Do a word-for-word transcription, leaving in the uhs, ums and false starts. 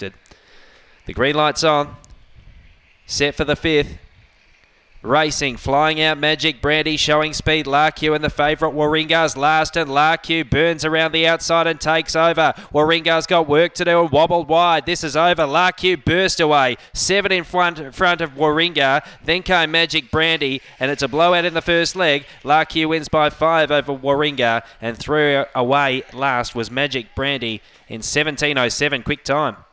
expected. The green light's on. Set for the fifth. Racing, flying out Magic Brandy, showing speed. Larku and the favourite Warringa's last, and Larku burns around the outside and takes over. Warringa's got work to do and wobbled wide. This is over. Larku burst away. Seven in front, front of Warringa. Then came Magic Brandy, and it's a blowout in the first leg. Larku wins by five over Warringa, and through away last was Magic Brandy in seventeen oh seven. Quick time.